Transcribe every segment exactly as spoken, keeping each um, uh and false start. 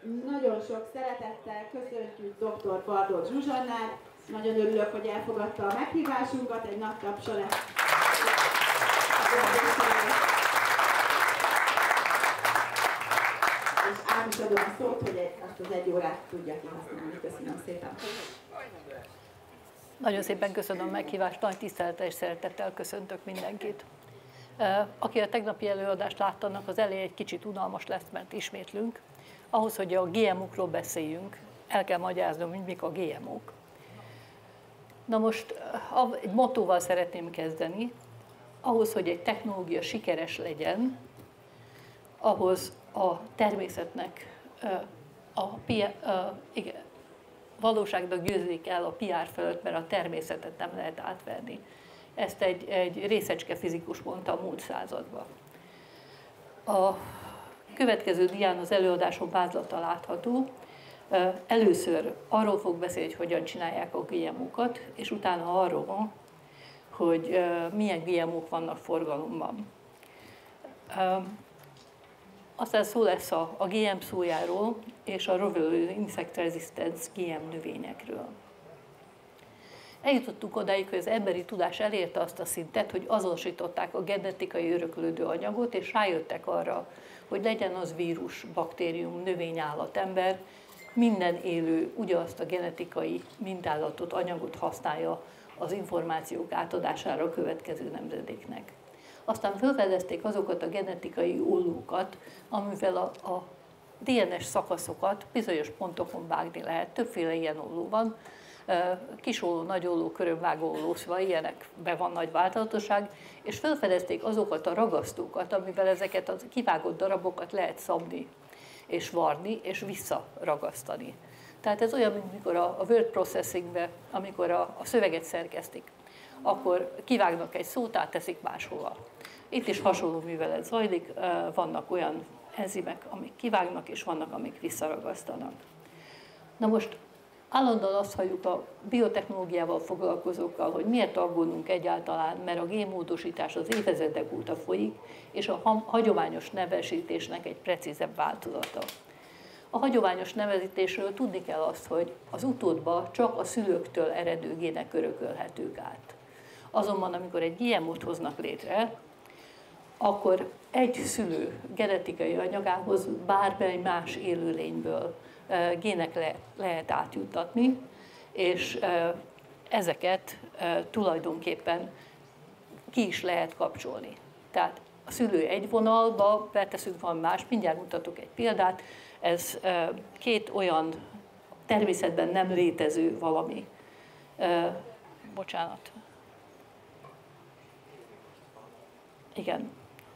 Nagyon sok szeretettel köszöntjük dr. Bardó Zsuzsannát. Nagyon örülök, hogy elfogadta a meghívásunkat, egy nagy tapsa lesz. És át is adom a szót, hogy azt az egy órát tudja kihasználni. Köszönöm szépen. Nagyon szépen köszönöm a meghívást, nagy tisztelettel és szeretettel köszöntök mindenkit. Aki a tegnapi előadást látta, annak az eleje egy kicsit unalmas lesz, mert ismétlünk. Ahhoz, hogy a gé em okról beszéljünk, el kell magyaráznom, hogy mik a gé em ok. Na most egy mottóval szeretném kezdeni. Ahhoz, hogy egy technológia sikeres legyen, ahhoz a természetnek a, a igen, valóságnak győzik el a pé er fölött, mert a természetet nem lehet átverni. Ezt egy, egy részecske fizikus mondta a múlt században. A következő dián az előadásom vázlata látható. Először arról fog beszélni, hogy hogyan csinálják a gé em okat, és utána arról, hogy milyen gé em ok vannak forgalomban. Aztán szó lesz a, a gé em szójáról és a Rovill Insect Resistance gé em növényekről. Eljutottunk odáig, hogy az emberi tudás elérte azt a szintet, hogy azonosították a genetikai öröklődő anyagot, és rájöttek arra, hogy legyen az vírus, baktérium, növény, állat, ember, minden élő ugyanazt a genetikai mintázatot, anyagot használja az információk átadására a következő nemzedéknek. Aztán felfedezték azokat a genetikai ollókat, amivel a, a dé en es szakaszokat bizonyos pontokon vágni lehet. Többféle ilyen olló van, kis olló, nagy olló, körömvágó olló, szóval ilyenekben van nagy változatosság, és felfedezték azokat a ragasztókat, amivel ezeket a kivágott darabokat lehet szabni, és varni, és visszaragasztani. Tehát ez olyan, mint mikor a word processingben, amikor a, a szöveget szerkesztik, akkor kivágnak egy szót, átteszik máshova. Itt is hasonló művelet zajlik, vannak olyan enzimek, amik kivágnak, és vannak, amik visszaragasztanak. Na most állandóan azt halljuk a biotechnológiával foglalkozókkal, hogy miért aggódunk egyáltalán, mert a génmódosítás az évezredek óta folyik, és a hagyományos nevesítésnek egy precízebb változata. A hagyományos nevezítésről tudni kell azt, hogy az utódba csak a szülőktől eredő gének örökölhetők át. Azonban, amikor egy gé em ot hoznak létre, akkor egy szülő genetikai anyagához bármely más élőlényből gének le, lehet átjuttatni, és ezeket tulajdonképpen ki is lehet kapcsolni. Tehát a szülő egy vonalba beteszünk, van más, mindjárt mutatok egy példát, ez két olyan természetben nem létező valami. Bocsánat. Igen.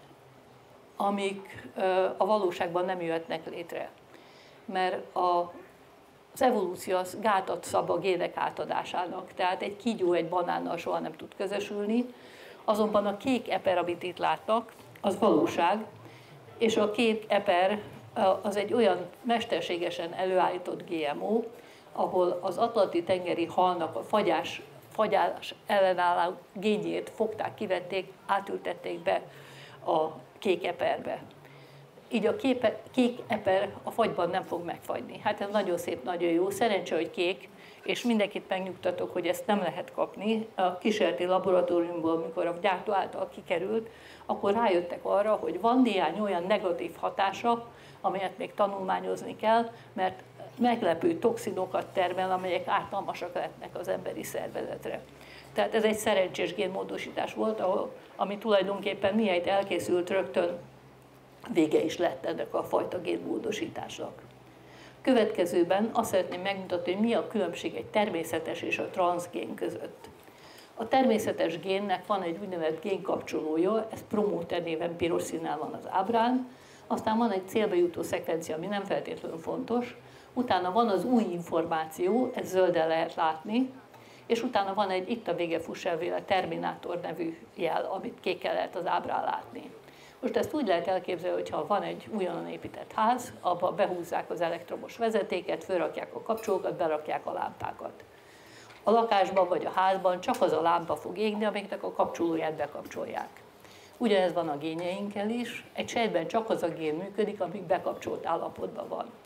Amik a valóságban nem jöhetnek létre. Mert a, az evolúció az gátat szab a gének átadásának. Tehát egy kígyó egy banánnal soha nem tud közösülni, azonban a kék eper, amit itt látnak, az valóság, és a kék eper az egy olyan mesterségesen előállított gé em o, ahol az atlanti-tengeri halnak a fagyás, fagyás ellenálló génjét fogták, kivették, átültették be a kék eperbe. Így a képe, kék eper a fagyban nem fog megfagyni. Hát ez nagyon szép, nagyon jó. Szerencsé, hogy kék, és mindenkit megnyugtatok, hogy ezt nem lehet kapni. A kísérleti laboratóriumból, amikor a gyártó által kikerült, akkor rájöttek arra, hogy van néhány olyan negatív hatása, amelyet még tanulmányozni kell, mert meglepő toxinokat termel, amelyek ártalmasak lehetnek az emberi szervezetre. Tehát ez egy szerencsés génmódosítás volt, ahol, ami tulajdonképpen mihelyt elkészült, rögtön vége is lett ennek a fajta génmódosításnak. Következőben azt szeretném megmutatni, hogy mi a különbség egy természetes és a transzgén között. A természetes génnek van egy úgynevezett génkapcsolója, ez promóter néven piros színnel van az ábrán, aztán van egy célba jutó szekvencia, ami nem feltétlenül fontos, utána van az új információ, ez zölden lehet látni, és utána van egy itt a vége fuss elvéle terminátor nevű jel, amit kékkel lehet az ábrán látni. Most ezt úgy lehet elképzelni, hogy ha van egy újonnan épített ház, abba behúzzák az elektromos vezetéket, fölrakják a kapcsolókat, berakják a lámpákat. A lakásban vagy a házban csak az a lámpa fog égni, amiknek a kapcsolóját bekapcsolják. Ugyanez van a génjeinkkel is, egy sejtben csak az a gén működik, amíg bekapcsolt állapotban van.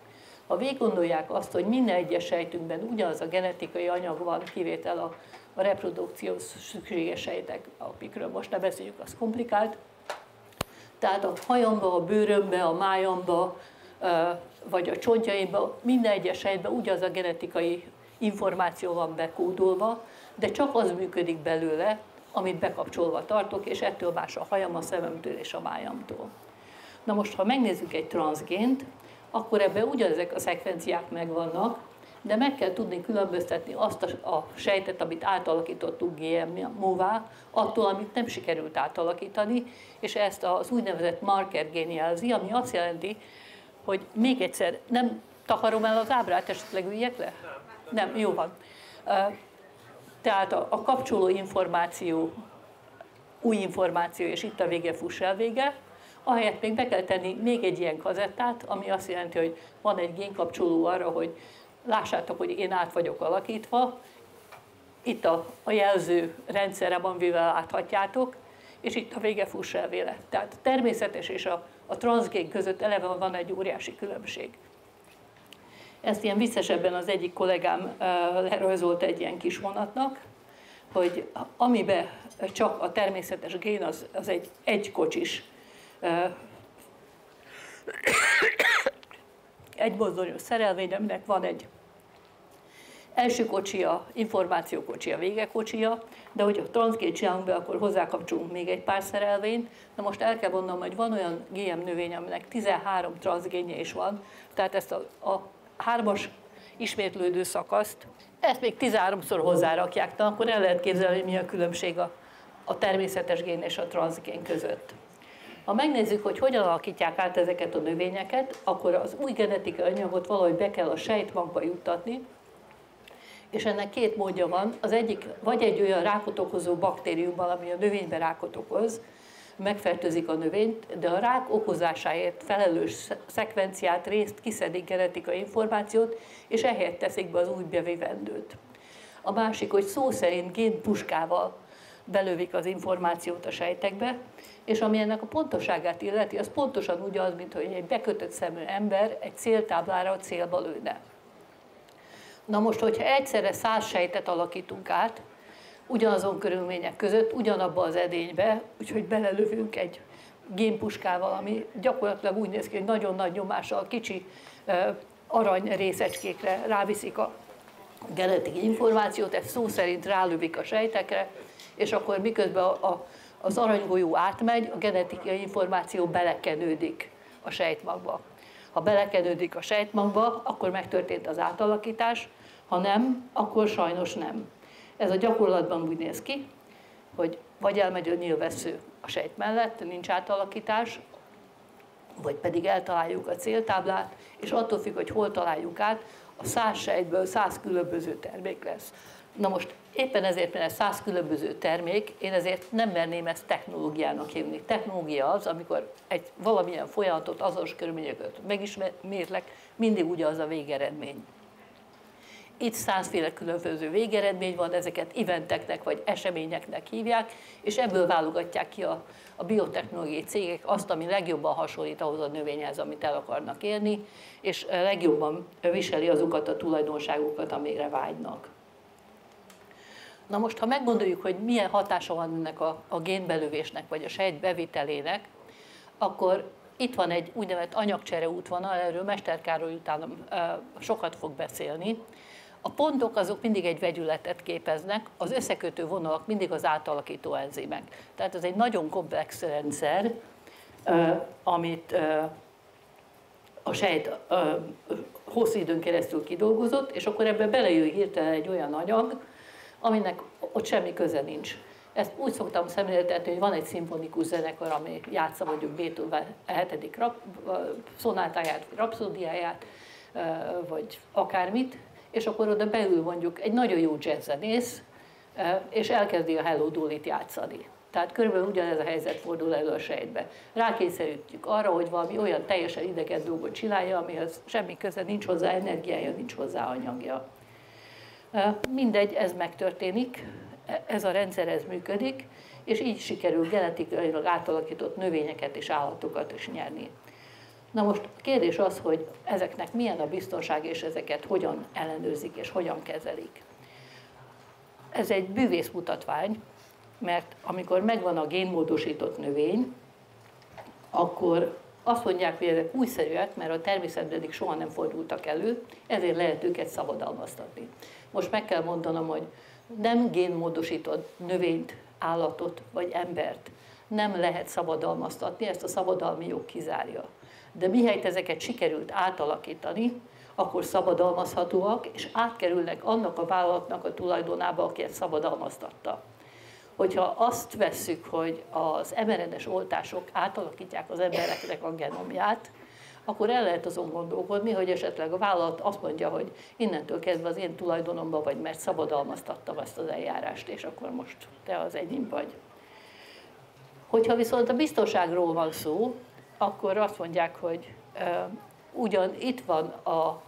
Ha végiggondolják azt, hogy minden egyes sejtünkben ugyanaz a genetikai anyag van, kivétel a, a reprodukcióhoz szükséges sejtek, amikről most ne beszéljük, az komplikált. Tehát a hajamba, a bőrömbe, a májamba, vagy a csontjaimba, minden egyes sejtben ugyanaz a genetikai információ van bekódolva, de csak az működik belőle, amit bekapcsolva tartok, és ettől más a hajam, a szememtől és a májamtól. Na most, ha megnézzük egy transzgént, akkor ebben ugyanezek a szekvenciák megvannak, de meg kell tudni különböztetni azt a, a sejtet, amit átalakítottuk gé em ó-vá, attól, amit nem sikerült átalakítani, és ezt az úgynevezett marker gén jelzi, ami azt jelenti, hogy még egyszer, nem takarom el az ábrát, esetleg üljek le? Nem, jó van. Tehát a, a kapcsoló információ, új információ, és itt a vége, fuss el vége, ahelyett még be kell tenni még egy ilyen kazettát, ami azt jelenti, hogy van egy génkapcsoló arra, hogy lássátok, hogy én át vagyok alakítva, itt a, a jelző rendszere, amivel láthatjátok, és itt a vége, fuss el vége. Tehát a természetes és a, a transzgén között eleve van egy óriási különbség. Ezt ilyen viccesebben az egyik kollégám uh, lerajzolt egy ilyen kis vonatnak, hogy amiben csak a természetes gén, az, az egy egykocsis, uh, egymozdonyos szerelvény, aminek van egy első kocsia, információkocsia, végekocsia, de hogyha transzgént csinálunk be, akkor hozzákapcsolunk még egy pár szerelvényt. Na most el kell mondanom, hogy van olyan gé em növény, aminek tizenhárom transzgénje is van, tehát ezt a, a hármas ismétlődő szakaszt, ezt még tizenháromszor hozzárakják, na akkor el lehet képzelni, hogy mi a különbség a, a természetes gén és a transzgén között. Ha megnézzük, hogy hogyan alakítják át ezeket a növényeket, akkor az új genetikai anyagot valahogy be kell a sejtbankba juttatni, és ennek két módja van. Az egyik vagy egy olyan rákot okozó baktériumban, ami a növényben rákot okoz, megfertőzik a növényt, de a rák okozásáért felelős szekvenciát, részt kiszedik genetikai információt, és ehelyett teszik be az új bevivendőt. A másik, hogy szó szerint génpuskával belövik az információt a sejtekbe, és ami ennek a pontoságát illeti, az pontosan ugyanaz, mint hogy egy bekötött szemű ember egy céltáblára a célba lőne. Na most, hogyha egyszerre száz sejtet alakítunk át, ugyanazon körülmények között, ugyanabba az edénybe, úgyhogy belelövünk egy génpuskával, ami gyakorlatilag úgy néz ki, hogy nagyon nagy nyomással kicsi arany részecskékre ráviszik a genetikai információt, ezt szó szerint rálövik a sejtekre, és akkor miközben a, a, az aranygolyó átmegy, a genetikai információ belekenődik a sejtmagba. Ha belekenődik a sejtmagba, akkor megtörtént az átalakítás, ha nem, akkor sajnos nem. Ez a gyakorlatban úgy néz ki, hogy vagy elmegy a nyílvessző a sejt mellett, nincs átalakítás, vagy pedig eltaláljuk a céltáblát, és attól függ, hogy hol találjuk át, a száz sejtből száz különböző termék lesz. Na most éppen ezért, mert ez száz különböző termék, én ezért nem merném ezt technológiának hívni. Technológia az, amikor egy valamilyen folyamatot, azonos körülményeket megismétlek, mindig ugyanaz a végeredmény. Itt százféle különböző végeredmény van, ezeket eventeknek vagy eseményeknek hívják, és ebből válogatják ki a, a biotechnológiai cégek azt, ami legjobban hasonlít ahhoz a növényhez, amit el akarnak érni, és legjobban viseli azokat a tulajdonságokat, amire vágynak. Na most, ha meggondoljuk, hogy milyen hatása van ennek a, a génbelövésnek, vagy a sejt bevitelének, akkor itt van egy úgynevezett anyagcsere útvonal, erről Mester Károly utána sokat fog beszélni. A pontok azok mindig egy vegyületet képeznek, az összekötő vonalak mindig az átalakító enzimek. Tehát ez egy nagyon komplex rendszer, amit a sejt hosszú időn keresztül kidolgozott, és akkor ebbe belejön hirtelen egy olyan anyag, aminek ott semmi köze nincs. Ezt úgy szoktam szemléltetni, hogy van egy szimfonikus zenekar, ami játsza mondjuk Beethoven hetedik szonátáját, vagy rapszódiáját, vagy akármit, és akkor oda beül mondjuk egy nagyon jó jazzzenész, és elkezdi a Hello Dolly-t játszani. Tehát körülbelül ugyanez a helyzet fordul elő a sejtbe. Rákényszerítjük arra, hogy valami olyan teljesen idegen dolgot csinálja, amihez semmi köze, nincs hozzá energiája, nincs hozzá anyagja. Mindegy, ez megtörténik, ez a rendszer, ez működik, és így sikerül genetikailag átalakított növényeket és állatokat is nyerni. Na most a kérdés az, hogy ezeknek milyen a biztonság, és ezeket hogyan ellenőrzik, és hogyan kezelik. Ez egy bűvészmutatvány, mert amikor megvan a génmódosított növény, akkor azt mondják, hogy ezek újszerűek, mert a természetben eddig soha nem fordultak elő, ezért lehet őket szabadalmaztatni. Most meg kell mondanom, hogy nem génmódosított növényt, állatot vagy embert nem lehet szabadalmaztatni, ezt a szabadalmi jog kizárja. De mihelyt ezeket sikerült átalakítani, akkor szabadalmazhatóak, és átkerülnek annak a vállalatnak a tulajdonába, aki ezt szabadalmaztatta. Hogyha azt vesszük, hogy az em er en es oltások átalakítják az embereknek a genomját, akkor el lehet azon gondolkodni, hogy esetleg a vállalat azt mondja, hogy innentől kezdve az én tulajdonomban vagy, mert szabadalmaztattam ezt az eljárást, és akkor most te az enyém vagy. Hogyha viszont a biztonságról van szó, akkor azt mondják, hogy e, ugyan itt van a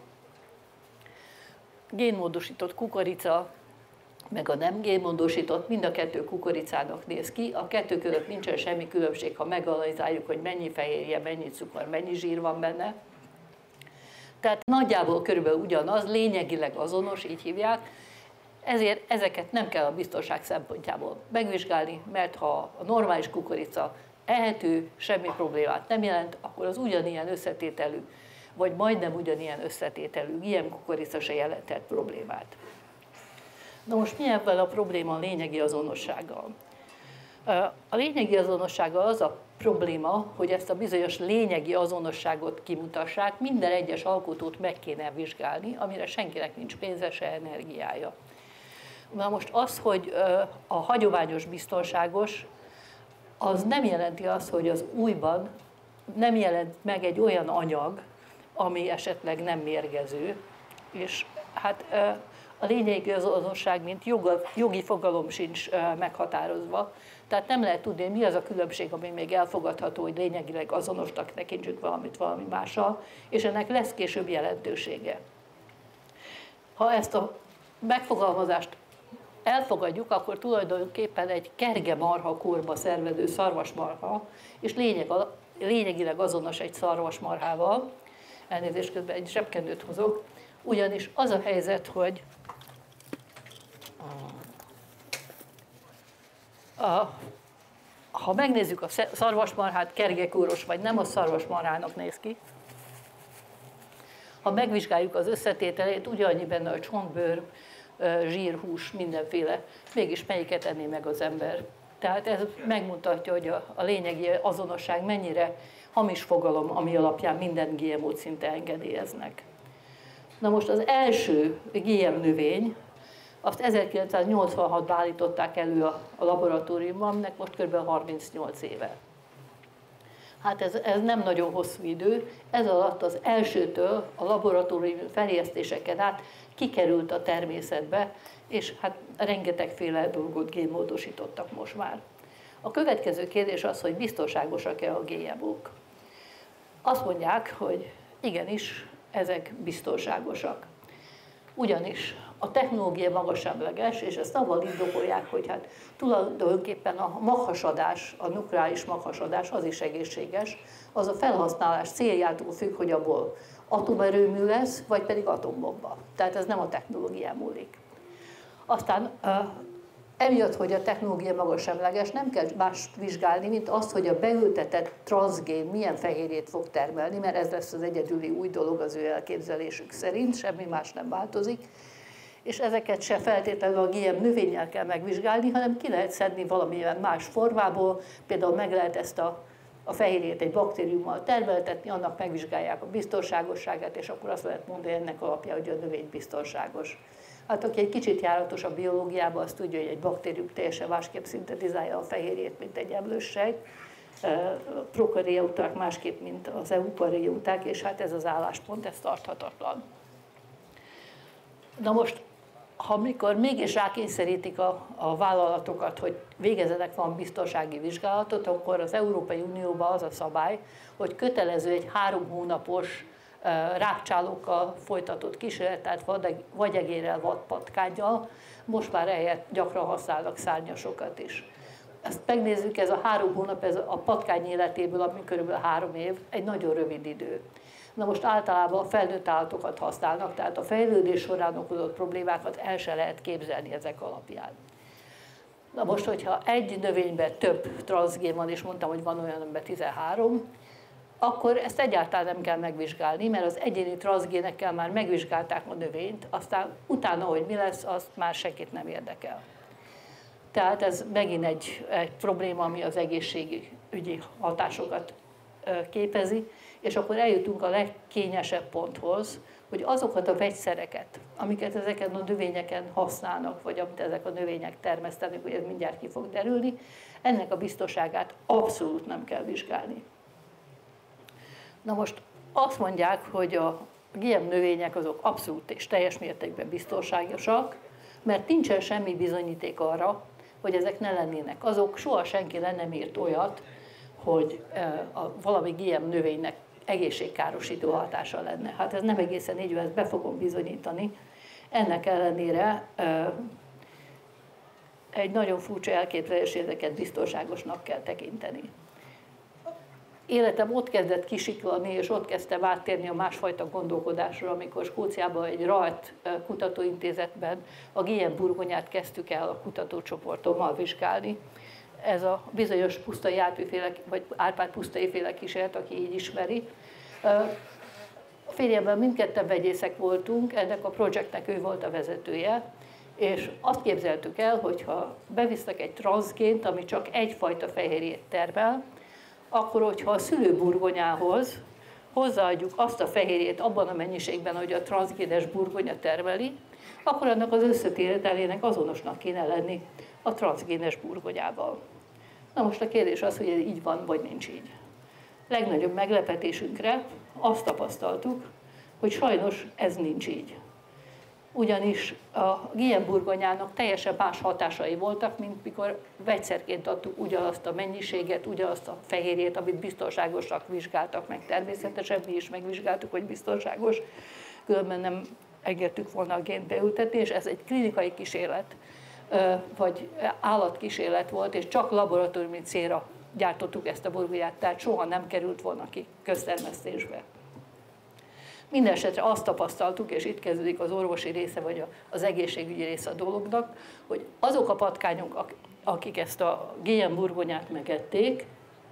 génmódosított kukorica, meg a nem génmódosított, mind a kettő kukoricának néz ki, a kettő között nincsen semmi különbség, ha meganalizáljuk, hogy mennyi fehérje, mennyi cukor, mennyi zsír van benne. Tehát nagyjából körülbelül ugyanaz, lényegileg azonos, így hívják, ezért ezeket nem kell a biztonság szempontjából megvizsgálni, mert ha a normális kukorica ehető, semmi problémát nem jelent, akkor az ugyanilyen összetételű, vagy majdnem ugyanilyen összetételű ilyen kukorica se jelentett problémát. Na most mi ebben a probléma a lényegi azonossággal? A lényegi azonossággal az a probléma, hogy ezt a bizonyos lényegi azonosságot kimutassák, minden egyes alkotót meg kéne vizsgálni, amire senkinek nincs pénze, se energiája. Na most az, hogy a hagyományos biztonságos, az nem jelenti azt, hogy az újban nem jelent meg egy olyan anyag, ami esetleg nem mérgező, és hát a lényegi azonosság, mint joga, jogi fogalom sincs meghatározva, tehát nem lehet tudni, mi az a különbség, ami még elfogadható, hogy lényegileg azonosnak tekintsük valamit valami mással, és ennek lesz később jelentősége. Ha ezt a megfogalmazást elfogadjuk, akkor tulajdonképpen egy kergemarha korba szervező szarvasmarha, és lényeg, lényegileg azonos egy szarvasmarhával, elnézést, közben egy zsebkendőt hozok, ugyanis az a helyzet, hogy a, ha megnézzük a szarvasmarhát, kergekóros vagy nem, a szarvasmarhának néz ki. Ha megvizsgáljuk az összetételét, ugyannyi benne a csontbőr, zsír, hús, mindenféle, mégis melyiket enné meg az ember. Tehát ez megmutatja, hogy a, a lényegi azonosság mennyire hamis fogalom, ami alapján minden gé em ó-t szinte engedélyeznek. Na most az első gé em növény, azt ezerkilencszáznyolcvanhatban állították elő a, a laboratóriumban, aminek most kb. harmincnyolc éve. Hát ez, ez nem nagyon hosszú idő, ez alatt az elsőtől a laboratóriumi feljesztéseken át kikerült a természetbe, és hát rengetegféle dolgot génmódosítottak most már. A következő kérdés az, hogy biztonságosak-e a gé em ó-k. Azt mondják, hogy igenis, ezek biztonságosak. Ugyanis a technológia magasemleges, és ezt avval indokolják, hogy hát tulajdonképpen a maghasadás, a nukleáris maghasadás az is egészséges, az a felhasználás céljától függ, hogy abból atomerőmű lesz, vagy pedig atombomba. Tehát ez nem a technológián múlik. Aztán emiatt, hogy a technológia magasemleges, nem kell mást vizsgálni, mint azt, hogy a beültetett transzgén milyen fehérjét fog termelni, mert ez lesz az egyedüli új dolog az ő elképzelésük szerint, semmi más nem változik. És ezeket se feltétlenül a gé em növényel kell megvizsgálni, hanem ki lehet szedni valamilyen más formából, például meg lehet ezt a, a fehérjét egy baktériummal termeltetni, annak megvizsgálják a biztonságosságát, és akkor azt lehet mondani ennek alapján, hogy a növény biztonságos. Hát aki egy kicsit járatos a biológiában, azt tudja, hogy egy baktérium teljesen másképp szintetizálja a fehérjét, mint egy emlőssejt. Prokarioták másképp, mint az eukarioták, és hát ez az álláspont, ez tarthatatlan. Na most, ha mikor mégis rákényszerítik a, a vállalatokat, hogy végezzenek valami biztonsági vizsgálatot, akkor az Európai Unióban az a szabály, hogy kötelező egy három hónapos rákcsálókkal folytatott kísérlet, tehát vagyegérrel, vadpatkánnyal, most már ehelyett gyakran használnak szárnyasokat is. ezt megnézzük, ez a három hónap, ez a patkány életéből, ami körülbelül három év, egy nagyon rövid idő. Na most általában a felnőtt állatokat használnak, tehát a fejlődés során okozott problémákat el se lehet képzelni ezek alapján. Na most, hogyha egy növényben több transzgén van, és mondtam, hogy van olyan, amiben tizenhárom, akkor ezt egyáltalán nem kell megvizsgálni, mert az egyéni transzgénekkel már megvizsgálták a növényt, aztán utána, hogy mi lesz, azt már senkit nem érdekel. Tehát ez megint egy, egy probléma, ami az egészségügyi hatásokat képezi, és akkor eljutunk a legkényesebb ponthoz, hogy azokat a vegyszereket, amiket ezeken a növényeken használnak, vagy amit ezek a növények termesztenek, hogy ez mindjárt ki fog derülni, ennek a biztonságát abszolút nem kell vizsgálni. Na most azt mondják, hogy a gé em növények azok abszolút és teljes mértékben biztonságosak, mert nincsen semmi bizonyíték arra, hogy ezek ne lennének azok. Soha senki le nem írt olyat, hogy a valami gé em növénynek egészségkárosító hatása lenne. Hát ez nem egészen így, ezt be fogom bizonyítani. Ennek ellenére egy nagyon furcsa elképzelés, ezeket biztonságosnak kell tekinteni. Életem ott kezdett kisiklani, és ott kezdtem áttérni a másfajta gondolkodásra, amikor Skóciában egy rajt kutatóintézetben a gé em burgonyát kezdtük el a kutatócsoportommal vizsgálni. Ez a bizonyos pusztai árpád, vagy árpád pusztai féle kísérlet, aki így ismeri. A férjemmel mindketten vegyészek voltunk, ennek a projektnek ő volt a vezetője, és azt képzeltük el, hogy ha bevisznek egy transzgént, ami csak egyfajta fehérjét termel, akkor, hogyha a szülőburgonyához hozzáadjuk azt a fehérjét abban a mennyiségben, hogy a transzgénes burgonya termeli, akkor annak az összetételének azonosnak kéne lenni a transzgénes burgonyával. Na most a kérdés az, hogy ez így van, vagy nincs így. Legnagyobb meglepetésünkre azt tapasztaltuk, hogy sajnos ez nincs így. Ugyanis a gé em burgonyának teljesen más hatásai voltak, mint mikor vegyszerként adtuk ugyanazt a mennyiséget, ugyanazt a fehérjét, amit biztonságosak vizsgáltak meg. Természetesen mi is megvizsgáltuk, hogy biztonságos, különben nem engedtük volna a gént beültetni, és ez egy klinikai kísérlet, vagy állatkísérlet volt, és csak laboratóriumi célra gyártottuk ezt a burgonyát, tehát soha nem került volna ki köztermesztésbe. Mindenesetre azt tapasztaltuk, és itt kezdődik az orvosi része, vagy az egészségügyi része a dolognak, hogy azok a patkányok, akik ezt a gé em burgonyát megették,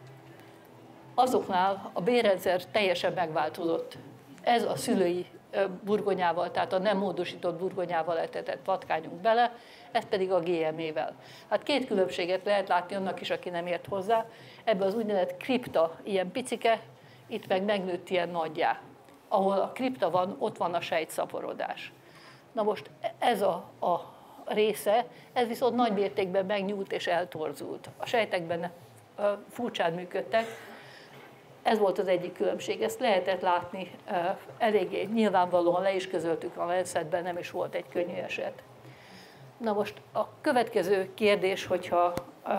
azoknál a bérrendszer teljesen megváltozott. Ez a szülői burgonyával, tehát a nem módosított burgonyával etetett patkányunk bele, ez pedig a gé em-ével. Hát két különbséget lehet látni annak is, aki nem ért hozzá. Ebben az úgynevezett kripta ilyen picike, itt meg megnőtt ilyen nagyjá. Ahol a kripta van, ott van a sejtszaporodás. Na most ez a, a része, ez viszont nagy mértékben megnyúlt és eltorzult. A sejtekben furcsán működtek. Ez volt az egyik különbség, ezt lehetett látni eléggé nyilvánvalóan, le is közöltük a Lancetben, nem is volt egy könnyű eset. Na most a következő kérdés, hogyha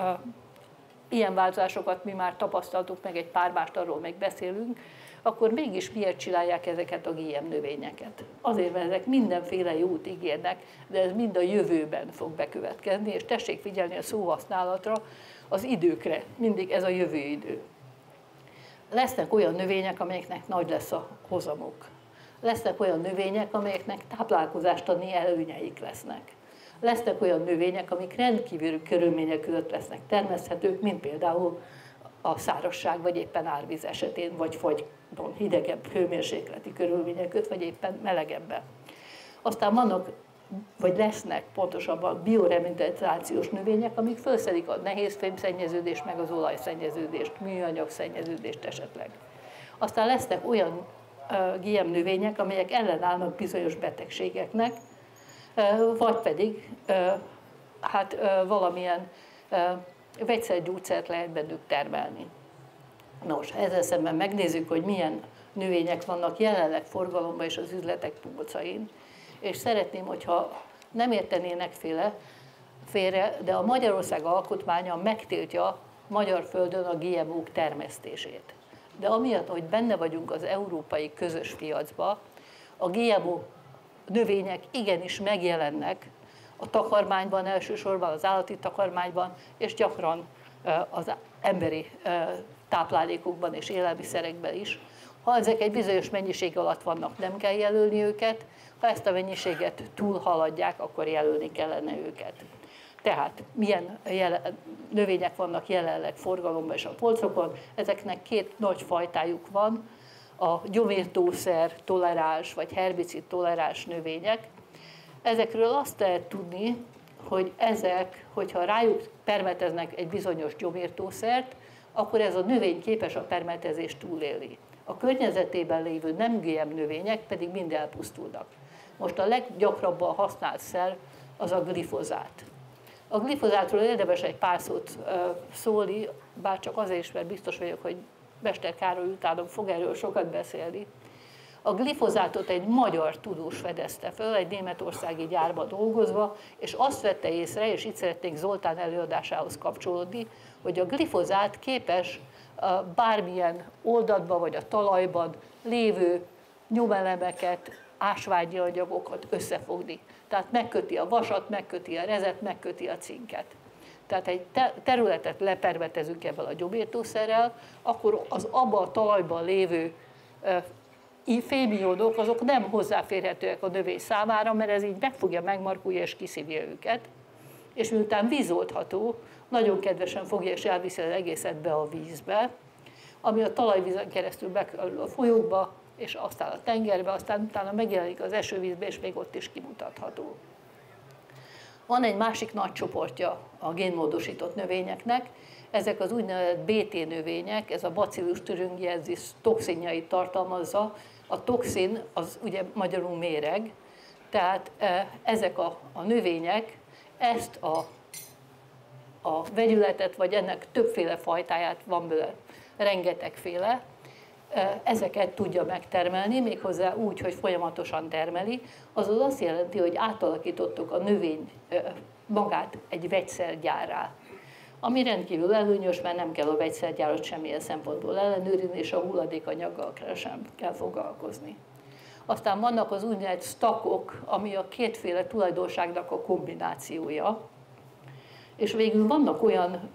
ilyen változásokat mi már tapasztaltuk, meg egy pár mást arról meg beszélünk, akkor mégis miért csinálják ezeket a gé em növényeket? Azért, mert ezek mindenféle jót ígérnek, de ez mind a jövőben fog bekövetkezni, és tessék figyelni a szóhasználatra, az időkre, mindig ez a jövő idő. Lesznek olyan növények, amelyeknek nagy lesz a hozamuk. Lesznek olyan növények, amelyeknek táplálkozást adni előnyeik lesznek. Lesznek olyan növények, amik rendkívüli körülmények között lesznek termeszthetők, mint például a szárazság, vagy éppen árvíz esetén, vagy fagyban hidegebb hőmérsékleti körülmények között, vagy éppen melegebben. Aztán vannak, vagy lesznek pontosabban bioremediációs növények, amik felszedik a nehézfémszennyeződést, meg az olajszennyeződést, műanyag szennyeződést esetleg. Aztán lesznek olyan uh, gé em növények, amelyek ellenállnak bizonyos betegségeknek, uh, vagy pedig uh, hát, uh, valamilyen uh, vegyszergyógyszert lehet bennük termelni. Nos, ezzel szemben megnézzük, hogy milyen növények vannak jelenleg forgalomban és az üzletek polcain, és szeretném, hogyha nem értenének féle, félre, de a Magyarország alkotmánya megtiltja magyar földön a gé em ó-k termesztését. De amiatt, hogy benne vagyunk az európai közös piacba, a gé em ó növények igenis megjelennek a takarmányban, elsősorban az állati takarmányban, és gyakran az emberi táplálékokban és élelmiszerekben is. Ha ezek egy bizonyos mennyiség alatt vannak, nem kell jelölni őket, ha ezt a mennyiséget túlhaladják, akkor jelölni kellene őket. Tehát milyen jelen, növények vannak jelenleg forgalomban és a polcokon, ezeknek két nagy fajtájuk van, a gyomírtószer toleráns vagy herbicid toleráns növények. Ezekről azt lehet tudni, hogy ezek, hogyha rájuk permeteznek egy bizonyos gyomírtószert, akkor ez a növény képes a permetezést túlélni. A környezetében lévő nem gé em növények pedig mind elpusztulnak. Most a leggyakrabban használt szer az a glifozát. A glifozátról érdemes egy pár szót szólni, bár csak azért is, mert biztos vagyok, hogy Mester Károly utánam fog erről sokat beszélni. A glifozátot egy magyar tudós fedezte föl, egy németországi gyárban dolgozva, és azt vette észre, és itt szeretnénk Zoltán előadásához kapcsolódni, hogy a glifozát képes bármilyen oldatban vagy a talajban lévő nyomelemeket, ásványi anyagokat összefogni. Tehát megköti a vasat, megköti a rezet, megköti a cinket. Tehát egy területet lepermetezünk ebből a gyomírtószerrel, akkor az abban a talajban lévő fémionok, azok nem hozzáférhetőek a növény számára, mert ez így meg fogja megmarkulja és kiszívja őket. És miután vízoldható, nagyon kedvesen fogja és elviszi az egészet be a vízbe, ami a talajvízen keresztül bekerül a folyókba, és aztán a tengerbe, aztán utána megjelenik az esővízbe, és még ott is kimutatható. Van egy másik nagy csoportja a génmódosított növényeknek, ezek az úgynevezett bé té növények, ez a Bacillus thuringiensis toxinjait tartalmazza. A toxin az ugye magyarul méreg, tehát ezek a, a növények ezt a, a vegyületet, vagy ennek többféle fajtáját, van belőle rengetegféle, ezeket tudja megtermelni, méghozzá úgy, hogy folyamatosan termeli, azaz azt jelenti, hogy átalakítottuk a növény magát egy vegyszergyárrá, ami rendkívül előnyös, mert nem kell a vegyszergyárat semmilyen szempontból ellenőrizni, és a hulladékanyaggal sem kell foglalkozni. Aztán vannak az úgynevezett stackok, ami a kétféle tulajdonságnak a kombinációja, és végül vannak olyan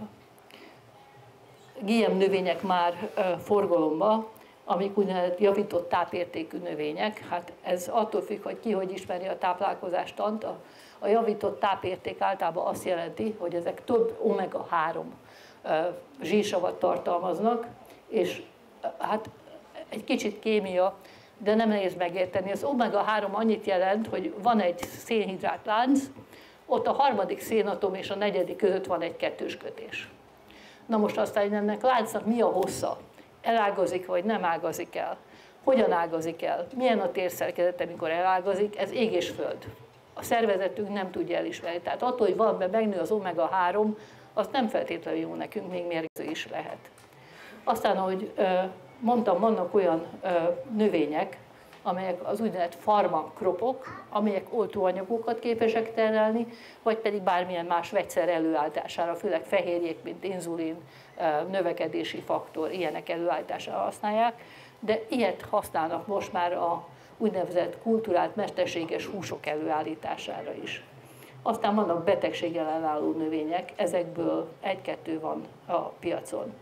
gé em növények már forgalomban, amik úgynevezett javított tápértékű növények. Hát ez attól függ, hogy ki hogy ismeri a táplálkozástant. A, a javított tápérték általában azt jelenti, hogy ezek több omega három zsírsavat tartalmaznak, és hát egy kicsit kémia, de nem nehéz megérteni. Az omega három annyit jelent, hogy van egy szénhidrátlánc, ott a harmadik szénatom és a negyedik között van egy kettős kötés. Na most aztán ennek láncnak mi a hossza? Elágazik, vagy nem ágazik el? Hogyan ágazik el? Milyen a térszerkezete, amikor elágazik? Ez ég és föld. A szervezetünk nem tudja elismerni. Tehát attól, hogy valamiben megnő az omega három, az nem feltétlenül jó nekünk, még mérgező is lehet. Aztán, ahogy mondtam, vannak olyan növények, amelyek az úgynevezett farmakropok, amelyek oltóanyagokat képesek termelni, vagy pedig bármilyen más vegyszer előállítására, főleg fehérjék, mint inzulin, növekedési faktor, ilyenek előállítására használják, de ilyet használnak most már a úgynevezett kulturált, mesterséges húsok előállítására is. Aztán vannak betegség ellenálló növények, ezekből egy-kettő van a piacon.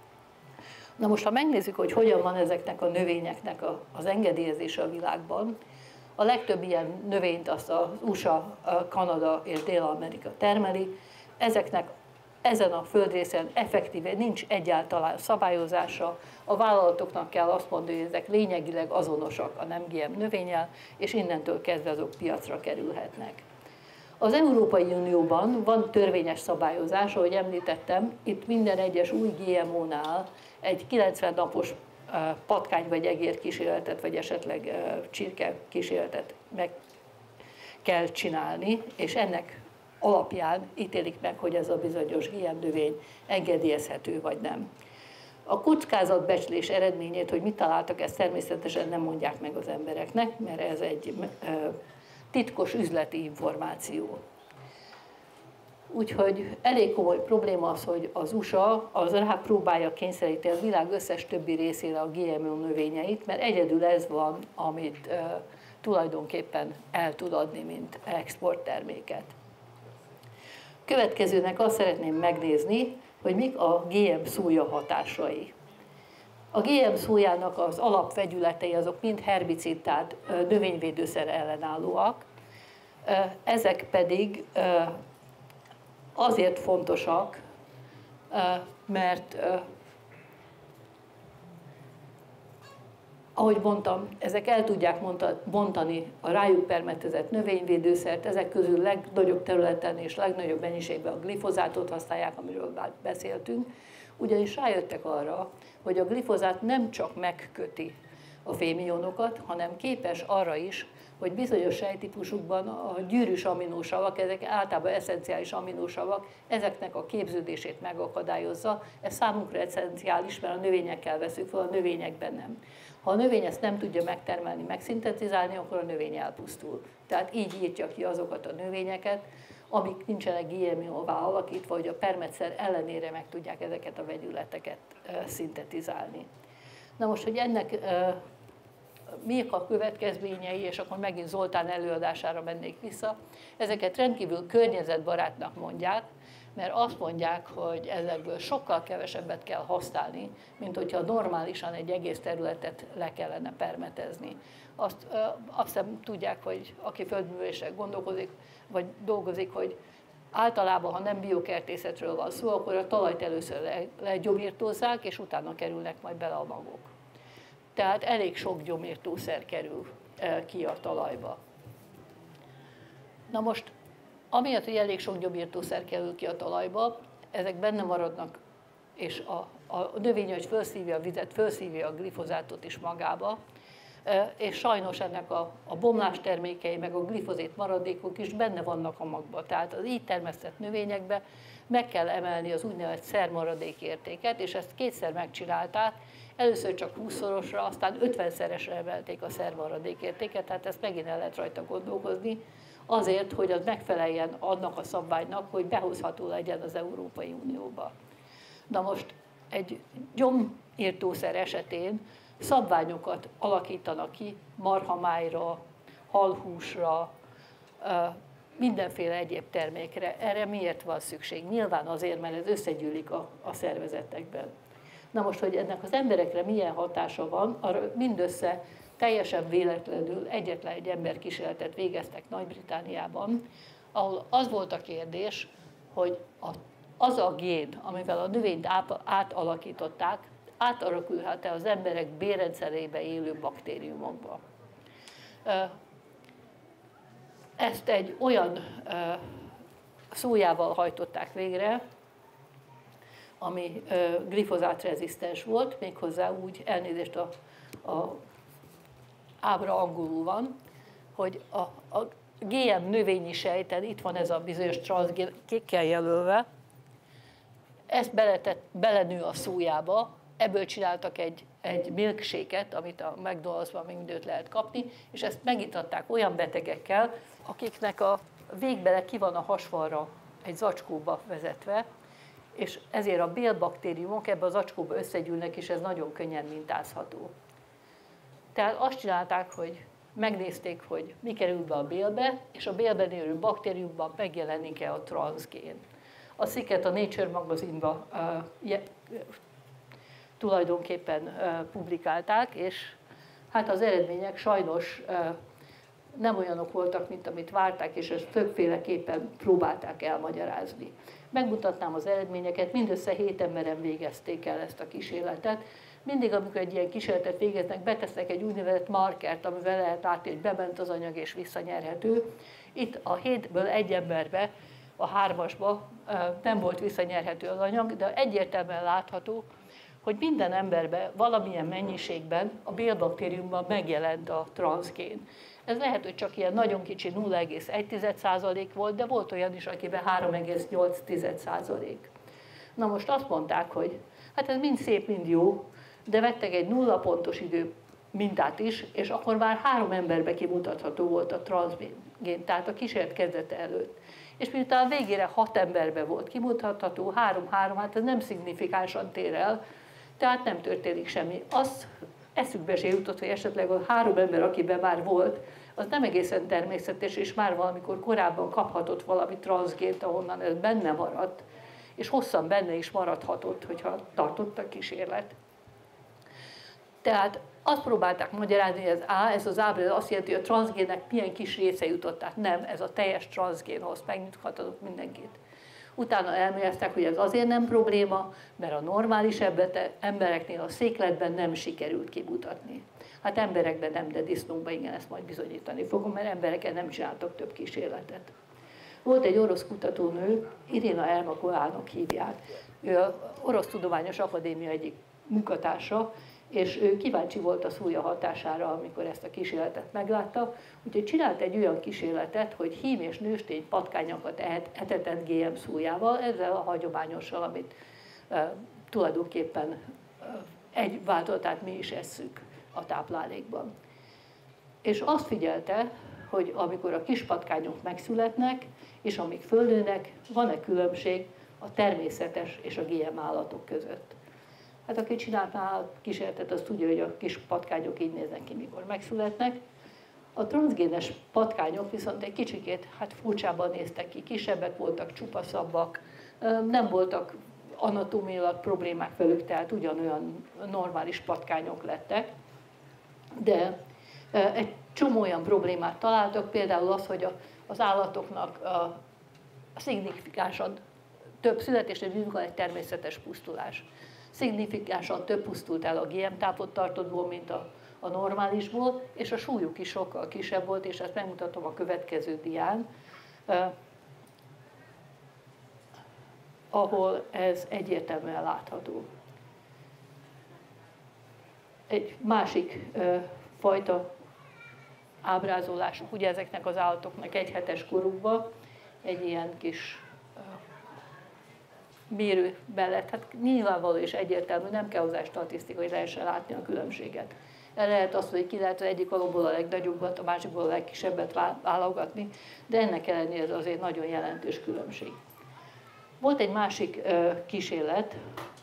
Na most, ha megnézzük, hogy hogyan van ezeknek a növényeknek az engedélyezése a világban, a legtöbb ilyen növényt azt az u es á, Kanada és Dél-Amerika termeli, ezeknek ezen a földrészen effektíve nincs egyáltalán szabályozása, a vállalatoknak kell azt mondani, hogy ezek lényegileg azonosak a nem gé em növényel, és innentől kezdve azok piacra kerülhetnek. Az Európai Unióban van törvényes szabályozás, ahogy említettem, itt minden egyes új gé em ó-nál egy kilencven napos patkány vagy egér kísérletet, vagy esetleg csirke kísérletet meg kell csinálni, és ennek alapján ítélik meg, hogy ez a bizonyos gé em növény engedélyezhető vagy nem. A kockázatbecslés eredményét, hogy mit találtak, ezt természetesen nem mondják meg az embereknek, mert ez egy titkos üzleti információ. Úgyhogy elég komoly probléma az, hogy az u es á az rápróbálja kényszeríteni a világ összes többi részére a gé em o növényeit, mert egyedül ez van, amit uh, tulajdonképpen el tud adni, mint exportterméket. Következőnek azt szeretném megnézni, hogy mik a gé em szója hatásai. A gé em szójának az alapvegyületei azok mind herbicid, tehát növényvédőszer ellenállóak, ezek pedig azért fontosak, mert ahogy mondtam, ezek el tudják bontani a rájuk permetezett növényvédőszert, ezek közül legnagyobb területen és legnagyobb mennyiségben a glifozátot használják, amiről már beszéltünk, ugyanis rájöttek arra, hogy a glifozát nem csak megköti a fémionokat, hanem képes arra is, hogy bizonyos sejtípusukban a gyűrűs aminósavak, ezek általában eszenciális aminósavak, ezeknek a képződését megakadályozza. Ez számunkra eszenciális, mert a növényekkel veszük fel, a növényekben nem. Ha a növény ezt nem tudja megtermelni, megszintetizálni, akkor a növény elpusztul. Tehát így írtja ki azokat a növényeket, amik nincsenek gé em ó-vá alakítva, hogy a permetszer ellenére meg tudják ezeket a vegyületeket szintetizálni. Na most, hogy ennek mik a következményei, és akkor megint Zoltán előadására mennék vissza, ezeket rendkívül környezetbarátnak mondják, mert azt mondják, hogy ezekből sokkal kevesebbet kell használni, mint hogyha normálisan egy egész területet le kellene permetezni. Azt, azt hiszem tudják, hogy aki földműveléssel gondolkozik, vagy dolgozik, hogy általában, ha nem biokertészetről van szó, akkor a talajt először legyomírtózzák, és utána kerülnek majd bele a magok. Tehát elég sok gyomírtószer kerül ki a talajba. Na most, amiatt, hogy elég sok gyomírtószer kerül ki a talajba, ezek benne maradnak, és a, a növény, hogy felszívja a vizet, felszívja a glifozátot is magába, és sajnos ennek a, a bomlás termékei, meg a glifozét maradékok is benne vannak a magban. Tehát az így termesztett növényekbe meg kell emelni az úgynevezett szermaradék értéket, és ezt kétszer megcsinálták. Először csak húszszorosra, aztán ötvenszeresre emelték a szermaradék értéket, tehát ezt megint el lehet rajta gondolkozni, azért, hogy az megfeleljen annak a szabványnak, hogy behozható legyen az Európai Unióba. Na most egy gyomírtószer esetén szabványokat alakítanak ki marhamájra, halhúsra, mindenféle egyéb termékre. Erre miért van szükség? Nyilván azért, mert ez összegyűlik a, a szervezetekben. Na most, hogy ennek az emberekre milyen hatása van, arra mindössze teljesen véletlenül egyetlen egy emberkísérletet végeztek Nagy-Britanniában, ahol az volt a kérdés, hogy az a gén, amivel a növényt átalakították, átalakulhat-e az emberek bérrendszerébe élő baktériumokba. Ezt egy olyan szójával hajtották végre, ami glifozátrezisztens volt, méghozzá úgy, elnézést a, a ábra angolul van, hogy a, a gé em növényi sejten, itt van ez a bizonyos transzgén kékkel jelölve, ezt beletett, belenő a szójába, ebből csináltak egy, egy milkshake-et, amit a McDonald's-ban még mindent lehet kapni, és ezt megitatták olyan betegekkel, akiknek a végbele ki van a hasfalra egy zacskóba vezetve, és ezért a bélbaktériumok ebbe a zacskóba összegyűlnek, és ez nagyon könnyen mintázható. Tehát azt csinálták, hogy megnézték, hogy mi kerül be a bélbe, és a bélben élő baktériumban megjelenik-e a transzgén. A cikket a Nature magazinban uh, uh, tulajdonképpen uh, publikálták, és hát az eredmények sajnos uh, nem olyanok voltak, mint amit várták, és ezt többféleképpen próbálták elmagyarázni. Megmutatnám az eredményeket, mindössze hét emberen végezték el ezt a kísérletet. Mindig, amikor egy ilyen kísérletet végeznek, betesznek egy úgynevezett markert, amivel lehet látni, hogy bement az anyag és visszanyerhető. Itt a hétből egy emberbe, a hármasba nem volt visszanyerhető az anyag, de egyértelműen látható, hogy minden emberben valamilyen mennyiségben a bélbaktériumban megjelent a transzgén. Ez lehet, hogy csak ilyen nagyon kicsi nulla egész egy százalék volt, de volt olyan is, akiben három egész nyolc százalék. Na most azt mondták, hogy hát ez mind szép, mind jó, de vettek egy nulla pontos idő mintát is, és akkor már három emberbe kimutatható volt a transzgén, tehát a kísérlet kezdete előtt. És miután a végére hat emberbe volt kimutatható, három-három, hát ez nem szignifikánsan tér el, tehát nem történik semmi. Az eszükbe se jutott, hogy esetleg a három ember, akiben már volt, az nem egészen természetes, és már valamikor korábban kaphatott valami transzgént, ahonnan ez benne maradt, és hosszan benne is maradhatott, hogyha tartott a kísérlet. Tehát azt próbálták magyarázni, hogy ez, A, ez az ábra azt jelenti, hogy a transzgénnek milyen kis része jutott, tehát nem, ez a teljes transzgénhoz megnyugtatott mindenkit. Utána elmélyeztek, hogy ez azért nem probléma, mert a normális embereknél a székletben nem sikerült kimutatni. Hát emberekben nem, de disznókban igen, ezt majd bizonyítani fogom, mert embereken nem csináltak több kísérletet. Volt egy orosz kutatónő, Irina Ermakovának hívják. Ő az Orosz Tudományos Akadémia egyik munkatársa, és ő kíváncsi volt a szója hatására, amikor ezt a kísérletet meglátta, úgyhogy csinált egy olyan kísérletet, hogy hím és nőstény patkányokat etetett gé em szójával, ezzel a hagyományossal, amit e, tulajdonképpen e, egy változatát mi is esszük a táplálékban. És azt figyelte, hogy amikor a kis patkányok megszületnek, és amíg fölnőnek, van-e különbség a természetes és a gé em állatok között. Hát aki csinált nála kísérletet, az tudja, hogy a kis patkányok így néznek ki, mikor megszületnek. A transzgénes patkányok viszont egy kicsikét hát furcsában néztek ki, kisebbek voltak, csupaszabbak, nem voltak anatómiailag problémák velük, tehát ugyanolyan normális patkányok lettek. De egy csomó olyan problémát találtak, például az, hogy az állatoknak a szignifikánsan több születésnél van egy természetes pusztulás. Szignifikánsan több pusztult el a gé em tápottartóból, mint a, a normálisból, és a súlyuk is sokkal kisebb volt, és ezt megmutatom a következő dián, eh, ahol ez egyértelműen látható. Egy másik eh, fajta ábrázolásuk, ugye ezeknek az állatoknak egy hetes korukban egy ilyen kis mérő mellett, hát nyilvánvaló és egyértelmű, nem kell hozzá statisztika, hogy lehessen látni a különbséget. El lehet azt, hogy ki lehet az egyik alapból a legnagyobbat, a másikból a legkisebbet válogatni, de ennek ellenére ez azért nagyon jelentős különbség. Volt egy másik kísérlet,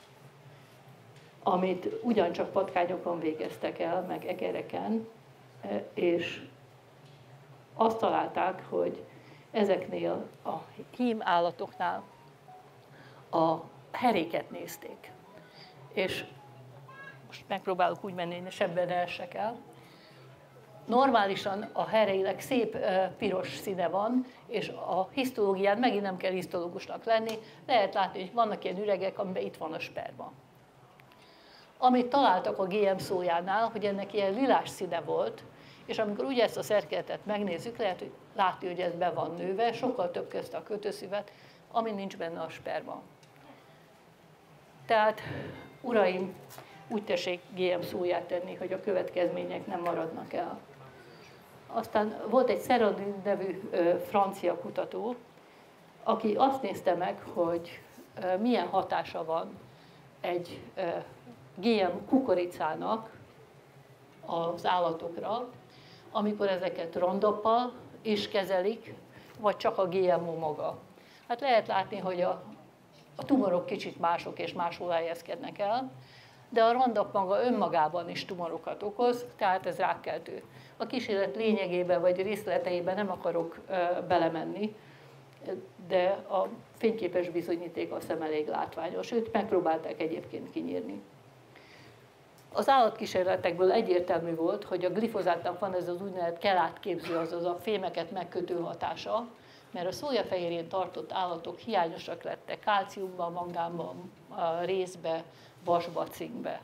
amit ugyancsak patkányokon végeztek el, meg egereken, és azt találták, hogy ezeknél a hím állatoknál a heréket nézték. És most megpróbálok úgy menni, hogy sebben elsek el. Normálisan a herének szép piros színe van, és a hisztológián megint nem kell hisztológusnak lenni, lehet látni, hogy vannak ilyen üregek, amiben itt van a sperma. Amit találtak a gé em szójánál, hogy ennek ilyen lilás színe volt, és amikor ugye ezt a szerkezetet megnézzük, lehet hogy látni, hogy ez be van nőve, sokkal több közte a kötőszívet, ami nincs benne a sperma. Tehát, uraim, úgy tessék gé em szóját tenni, hogy a következmények nem maradnak el. Aztán volt egy Serradin nevű ö, francia kutató, aki azt nézte meg, hogy ö, milyen hatása van egy ö, gé em kukoricának az állatokra, amikor ezeket Rounduppal is kezelik, vagy csak a gé em o maga. Hát lehet látni, hogy a, a tumorok kicsit mások és máshol helyezkednek el, de a Roundup maga önmagában is tumorokat okoz, tehát ez rákkeltő. A kísérlet lényegében vagy részleteiben nem akarok ö, belemenni, de a fényképes bizonyíték azt hiszem elég látványos. Őt megpróbálták egyébként kinyírni. Az állatkísérletekből egyértelmű volt, hogy a glifozátnak van ez az úgynevezett kelátképző, azaz a fémeket megkötő hatása, mert a szójafehérjén tartott állatok hiányosak lettek kálciumban, mangánban, rézbe, vasba, cinkbe.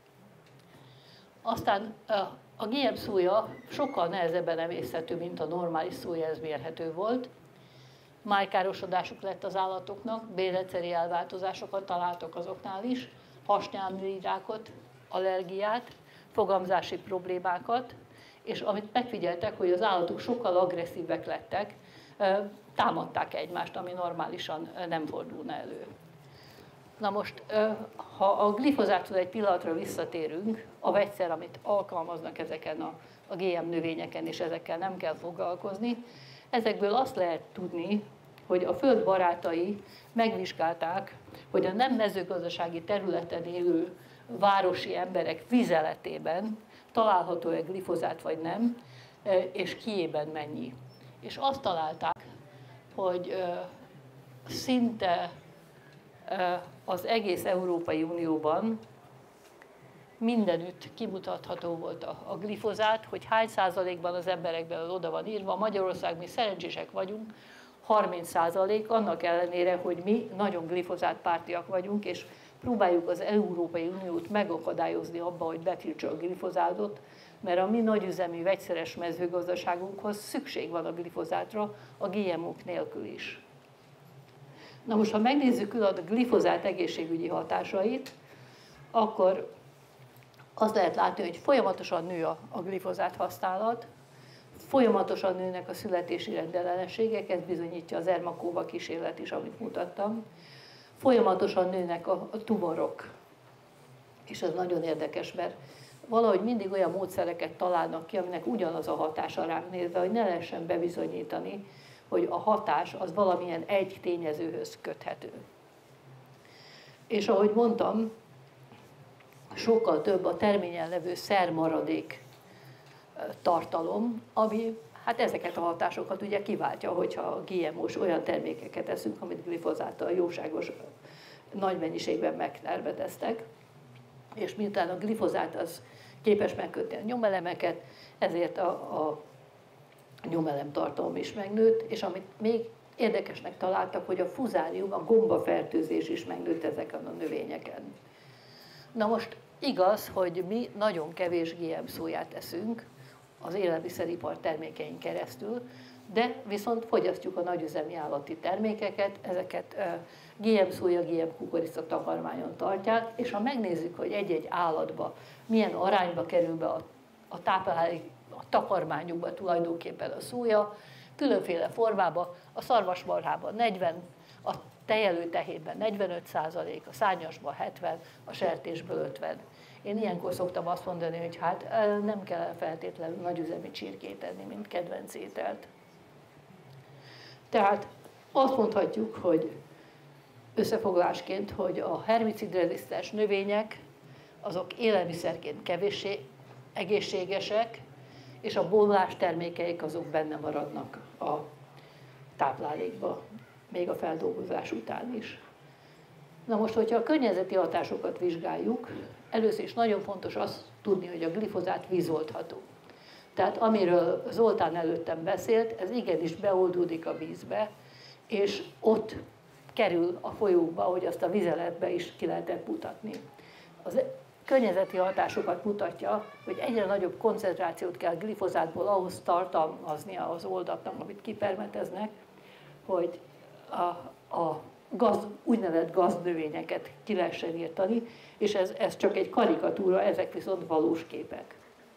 Aztán a gé em szója sokkal nehezebben emészthető, mint a normális szója, ez mérhető volt. Májkárosodásuk lett az állatoknak, bélrendszeri elváltozásokat találtak azoknál is, hasnyálmirigyrákot, allergiát, fogamzási problémákat, és amit megfigyeltek, hogy az állatok sokkal agresszívek lettek, támadták egymást, ami normálisan nem fordulna elő. Na most, ha a glifozáthoz egy pillanatra visszatérünk, a vegyszer, amit alkalmaznak ezeken a, a gé em növényeken, és ezekkel nem kell foglalkozni, ezekből azt lehet tudni, hogy a föld barátai megvizsgálták, hogy a nem mezőgazdasági területen élő városi emberek vizeletében található-e glifozát vagy nem, és kiében mennyi. És azt találták, hogy szinte az egész Európai Unióban mindenütt kimutatható volt a, a glifozát, hogy hány százalékban az emberekben oda van írva. Magyarország, mi szerencsések vagyunk, harminc százalék, annak ellenére, hogy mi nagyon glifozátpártiak vagyunk, és próbáljuk az Európai Uniót megakadályozni abba, hogy betiltsa a glifozátot, mert a mi nagyüzemi vegyszeres mezőgazdaságunkhoz szükség van a glifozátra, a gé em ó-k nélkül is. Na most, ha megnézzük a glifozát egészségügyi hatásait, akkor azt lehet látni, hogy folyamatosan nő a, a glifozát használat, folyamatosan nőnek a születési rendellenességek, ez bizonyítja az Ermakova kísérlet is, amit mutattam. Folyamatosan nőnek a, a tumorok, és ez nagyon érdekes, mert valahogy mindig olyan módszereket találnak ki, aminek ugyanaz a hatása ránk nézve, hogy ne lehessen bebizonyítani, hogy a hatás az valamilyen egy tényezőhöz köthető. És ahogy mondtam, sokkal több a terményen levő szermaradék tartalom, ami hát ezeket a hatásokat ugye kiváltja, hogyha gé em ó-s olyan termékeket eszünk, amit glifozáttal jóságos nagy mennyiségben megtermeteztek, és miután a glifozát az képes megkötni a nyomelemeket, ezért a, a nyomelem tartalom is megnőtt, és amit még érdekesnek találtak, hogy a fuzárium, a gombafertőzés is megnőtt ezeken a növényeken. Na most igaz, hogy mi nagyon kevés gé em szóját eszünk az élelmiszeripar termékein keresztül, de viszont fogyasztjuk a nagyüzemi állati termékeket, ezeket gé em szója, gé em kukorica takarmányon tartják, és ha megnézzük, hogy egy-egy állatba milyen arányba kerül be a, a táplálék, a takarmányukba tulajdonképpen a szója, különféle formában, a szarvasmarhában negyven, a tejelő tehében negyvenöt százalék, a szárnyasban hetven, a sertésből ötven. Én ilyenkor szoktam azt mondani, hogy hát nem kell feltétlenül nagyüzemi csirkét enni, mint kedvenc ételt. Tehát azt mondhatjuk, hogy összefoglalásként, hogy a herbicidrezisztens növények azok élelmiszerként kevéssé egészségesek, és a bomlás termékeik azok benne maradnak a táplálékba, még a feldolgozás után is. Na most, hogyha a környezeti hatásokat vizsgáljuk, először is nagyon fontos azt tudni, hogy a glifozát vízoldható. Tehát amiről Zoltán előttem beszélt, ez igenis beoldódik a vízbe, és ott kerül a folyókba, hogy azt a vizeletbe is ki lehetett mutatni. Az környezeti hatásokat mutatja, hogy egyre nagyobb koncentrációt kell glifozátból ahhoz tartalmaznia az oldatnak, amit kipermeteznek, hogy a, a gaz, úgynevezett gazdnövényeket ki lehessen írtani, és ez, ez csak egy karikatúra, ezek viszont valós képek.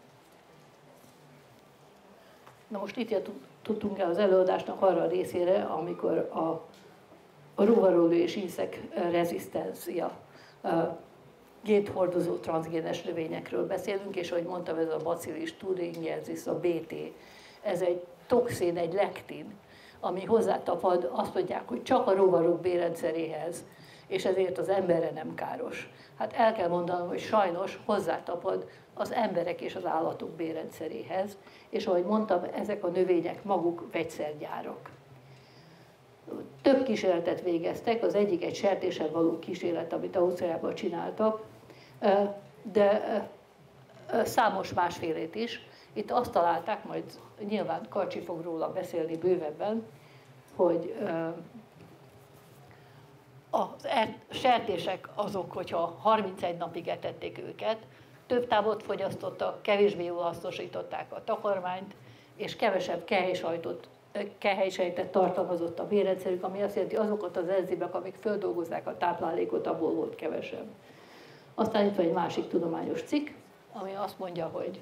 Na most itt tudtunk el az előadásnak arra a részére, amikor a, a rovarolő és inszek rezisztencia gént hordozó transzgénes növényekről beszélünk, és ahogy mondtam, ez a Bacillus thuringiensis, a bé té, ez egy toxin, egy lektin, ami hozzátapad, azt mondják, hogy csak a rovarok bérrendszeréhez, és ezért az emberre nem káros. Hát el kell mondanom, hogy sajnos hozzátapad az emberek és az állatok bérrendszeréhez, és ahogy mondtam, ezek a növények maguk vegyszergyárak. Több kísérletet végeztek, az egyik egy sertéssel való kísérlet, amit Ausztriában csináltak, de számos másfélét is. Itt azt találták, majd nyilván Karcsi fog róla beszélni bővebben, hogy a sertések azok, hogyha harmincegy napig etették őket, több távot fogyasztottak, kevésbé jól hasznosították a takarmányt, és kevesebb kehely-sajtot kehely-sejtet tartalmazott a bérrendszerük, ami azt jelenti, azokat az enzimek, amik földolgozzák a táplálékot, abból volt kevesebb. Aztán itt van egy másik tudományos cikk, ami azt mondja, hogy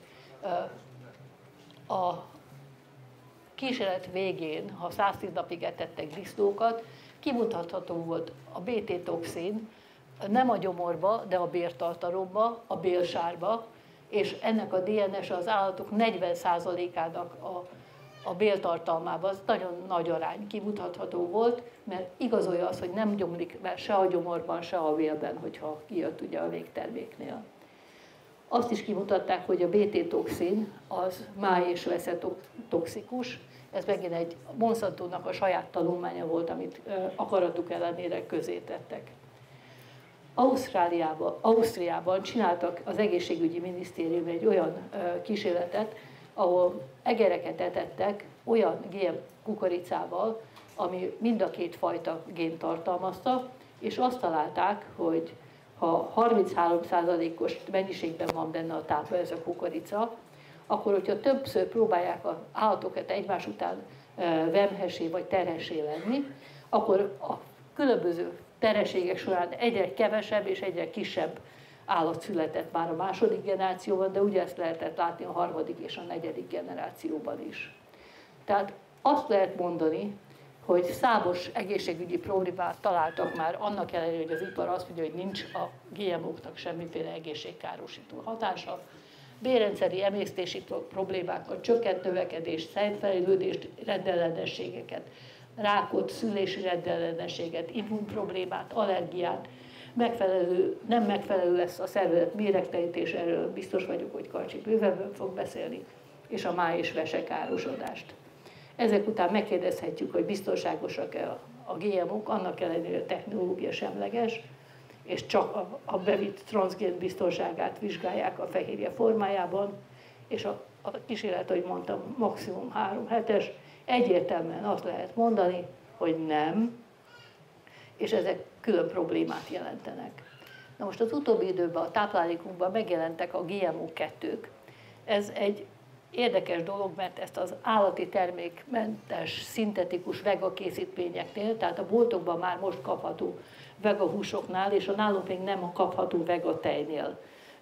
a kísérlet végén, ha száztíz napig etettek disznókat, kimutatható volt a bé té-toxin nem a gyomorba, de a bértartalomba, a bélsárba, és ennek a dé en es az állatok negyven százalékának a a béltartalmában, az nagyon nagy arány kimutatható volt, mert igazolja az, hogy nem gyomlik be se a gyomorban, se a bélben, hogyha kijött ugye a végterméknél. Azt is kimutatták, hogy a bé té-toxin az máj és vesze toxikus, ez megint egy Monsantónak a saját tanulmánya volt, amit akaratuk ellenére közé tettek. Ausztráliában, Ausztriában csináltak az egészségügyi minisztérium egy olyan kísérletet, ahol egereket etettek olyan gé em kukoricával, ami mind a két fajta gént tartalmazta, és azt találták, hogy ha harminchárom százalékos mennyiségben van benne a tápba ez a kukorica, akkor hogyha többször próbálják az állatokat egymás után vemhessé vagy terhessé lenni, akkor a különböző terhességek során egyre kevesebb és egyre kisebb állat született már a második generációban, de ugyanezt lehetett látni a harmadik és a negyedik generációban is. Tehát azt lehet mondani, hogy számos egészségügyi problémát találtak már, annak ellenére, hogy az ipar azt mondja, hogy nincs a gé em oknak semmiféle egészségkárosító hatása. Bérrendszeri emésztési problémákat, csökkent növekedést, szejtfejlődést, rendellenességeket, rákot, szülési rendellenességet, immunproblémát, allergiát, megfelelő, nem megfelelő lesz a szervezet méregtejítés, erről biztos vagyok, hogy Karcsi bővebben fog beszélni, és a máj és vesekárosodást. Ezek után megkérdezhetjük, hogy biztonságosak-e a gé em ok, annak ellenére a technológia semleges, és csak a, a bevitt transzgén biztonságát vizsgálják a fehérje formájában, és a, a kísérlet, ahogy mondtam, maximum három hetes, egyértelműen azt lehet mondani, hogy nem, és ezek külön problémát jelentenek. Na most az utóbbi időben a táplálékunkban megjelentek a gé em o kettők. Ez egy érdekes dolog, mert ezt az állati termékmentes, szintetikus vega készítményeknél, tehát a boltokban már most kapható vega húsoknál, és a nálunk még nem a kapható vega tejnél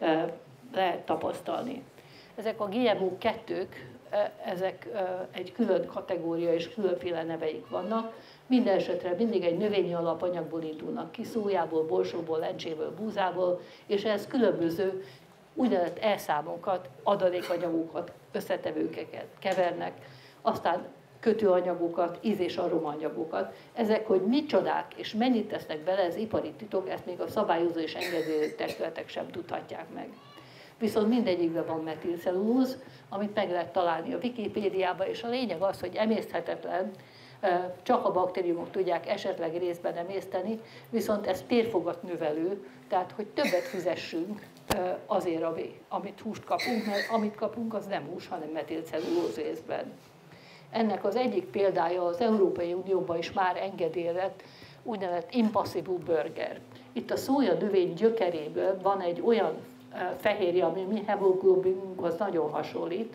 lehet tapasztalni. Ezek a gé em o kettők, ezek egy külön kategória és különféle neveik vannak. Minden esetre mindig egy növényi alapanyagból indulnak ki, szójából, borsóból, lencséből, búzából, és ez különböző úgynevezett elszámokat, adalékanyagokat, összetevőket kevernek, aztán kötőanyagokat, íz- és aromaanyagokat. Ezek, hogy mit csodák és mennyit tesznek bele, ez ipari titok, ezt még a szabályozó és engedélyező testületek sem tudhatják meg. Viszont mindegyikben van metilcellulóz, amit meg lehet találni a Wikipédiában, és a lényeg az, hogy emészthetetlen, csak a baktériumok tudják esetleg részben emészteni, viszont ez térfogat növelő, tehát hogy többet fizessünk azért, amit húst kapunk, mert amit kapunk, az nem hús, hanem metilcellulóz részben. Ennek az egyik példája az Európai Unióban is már engedélyezett úgynevezett impossible burger. Itt a szója növény gyökeréből van egy olyan fehérje, ami mi hemoglobinunkhoz nagyon hasonlít,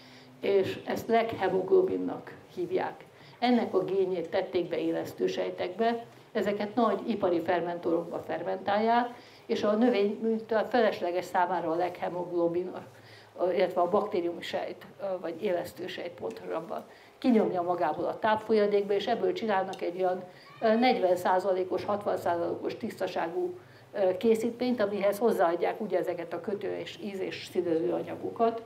és ezt leghemoglobinnak hívják. Ennek a génjét tették be élesztősejtekbe, ezeket nagy ipari fermentorokba fermentálják, és a növény, mint a felesleges számára a leghemoglobin, illetve a baktériumsejt, vagy élesztősejt pontosabban, kinyomja magából a tápfolyadékba, és ebből csinálnak egy olyan negyven százalékos, hatvan százalékos tisztaságú készítményt, amihez hozzáadják ugye ezeket a kötő és íz- és színező anyagokat,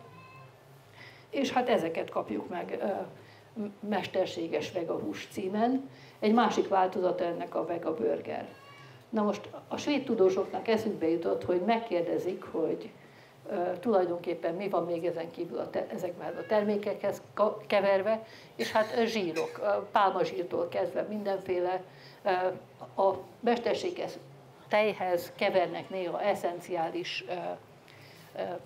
és hát ezeket kapjuk meg mesterséges vega hús címen. Egy másik változata ennek a vega burger. Na most a svéd tudósoknak eszükbe jutott, hogy megkérdezik, hogy uh, tulajdonképpen mi van még ezen kívül a te, ezekben a termékekhez keverve, és hát zsírok, uh, pálmazsírtól kezdve mindenféle uh, a mesterséges tejhez kevernek néha eszenciális uh, uh,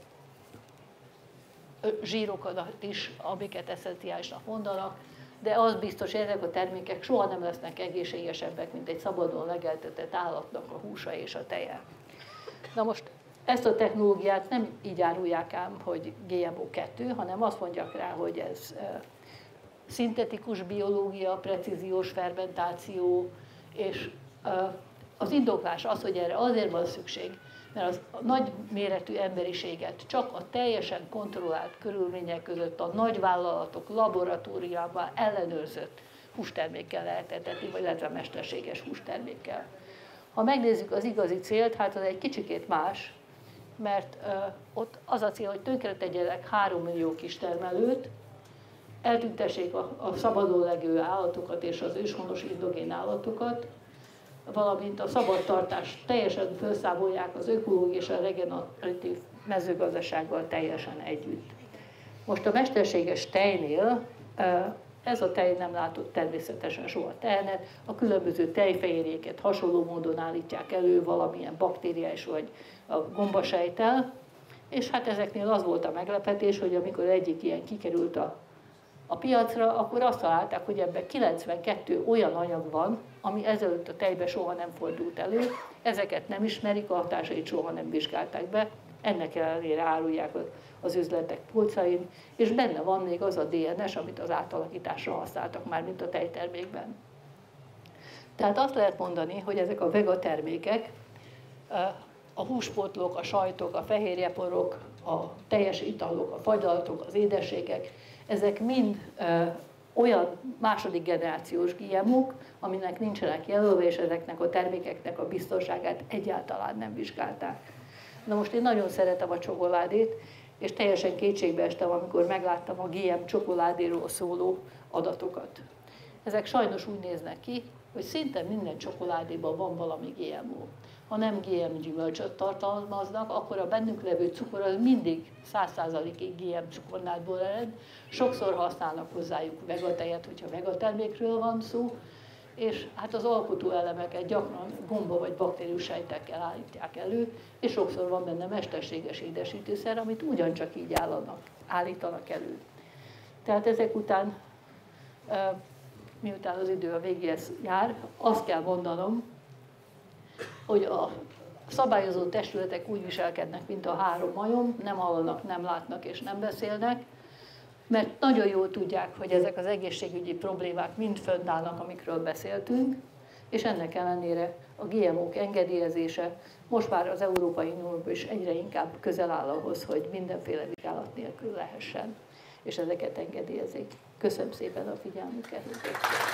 zsírokat is, amiket eszenciálisnak mondanak, de az biztos, hogy ezek a termékek soha nem lesznek egészségesebbek, mint egy szabadon legeltetett állatnak a húsa és a teje. Na most ezt a technológiát nem így árulják ám, hogy gé em o kettő, hanem azt mondják rá, hogy ez szintetikus biológia, precíziós fermentáció, és az indoklás az, hogy erre azért van szükség, mert az a nagy méretű emberiséget csak a teljesen kontrollált körülmények között a nagyvállalatok laboratóriumában ellenőrzött hústermékkel lehet etetni, vagy illetve mesterséges hústermékkel. Ha megnézzük az igazi célt, hát az egy kicsikét más, mert uh, ott az a cél, hogy tönkretegyenek három millió kistermelőt, eltüntessék a, a szabadon legő állatokat és az őshonos indogén állatokat, valamint a szabadtartást teljesen felszámolják az ökológiai és a regeneratív mezőgazdasággal teljesen együtt. Most a mesterséges tejnél Ez a tej nem látott természetesen soha tehenet, a különböző tejfehérjéket hasonló módon állítják elő valamilyen bakteriális vagy a gombasejttel, és hát ezeknél az volt a meglepetés, hogy amikor egyik ilyen kikerült a, a piacra, akkor azt találták, hogy ebben kilencvenkettő olyan anyag van, ami ezelőtt a tejbe soha nem fordult elő, ezeket nem ismerik, a hatásait soha nem vizsgálták be, ennek ellenére árulják az üzletek polcain, és benne van még az a dé en es, amit az átalakításra használtak már, mint a tejtermékben. Tehát azt lehet mondani, hogy ezek a vega termékek, a húspótlók, a sajtok, a fehérjeporok, a teljes italok, a fagylaltok, az édességek, ezek mind ö, olyan második generációs gé em ó-k, aminek nincsenek jelölve, és ezeknek a termékeknek a biztonságát egyáltalán nem vizsgálták. Na most én nagyon szeretem a csokoládét, és teljesen kétségbe estem, amikor megláttam a gé em csokoládéról szóló adatokat. Ezek sajnos úgy néznek ki, hogy szinte minden csokoládéban van valami gé em ó. Ha nem gé em gyümölcsöt tartalmaznak, akkor a bennük levő cukor az mindig száz százalékig gé em cukornádból ered. Sokszor használnak hozzájuk vegatejet, hogyha vegatermékről van szó, és hát az alkotó elemeket gyakran gomba vagy baktérius sejtekkel állítják elő, és sokszor van benne mesterséges édesítőszer, amit ugyancsak így állanak, állítanak elő. Tehát ezek után, miután az idő a végéhez jár, azt kell mondanom, hogy a szabályozó testületek úgy viselkednek, mint a három majom, nem hallanak, nem látnak és nem beszélnek, mert nagyon jól tudják, hogy ezek az egészségügyi problémák mind fönnállnak, amikről beszéltünk, és ennek ellenére a gé em ó-k engedélyezése most már az Európai Unióban is egyre inkább közel áll ahhoz, hogy mindenféle vizsgálat nélkül lehessen, és ezeket engedélyezik. Köszönöm szépen a figyelmüket!